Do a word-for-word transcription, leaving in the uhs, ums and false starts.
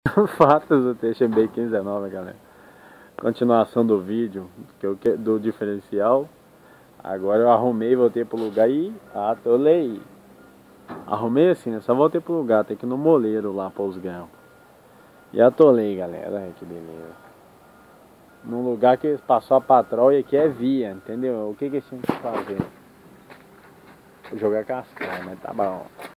Fatos do T X B quinze dezenove, galera. Continuação do vídeo que eu, do diferencial. Agora eu arrumei, voltei pro lugar e atolei. Arrumei assim, né? Só voltei pro lugar, tem que ir no moleiro lá para os grãos. E atolei, galera. Olha que beleza. Num lugar que passou a patrol e aqui é via, entendeu? O que que eles tinham que fazer? Vou jogar cascar, mas tá bom.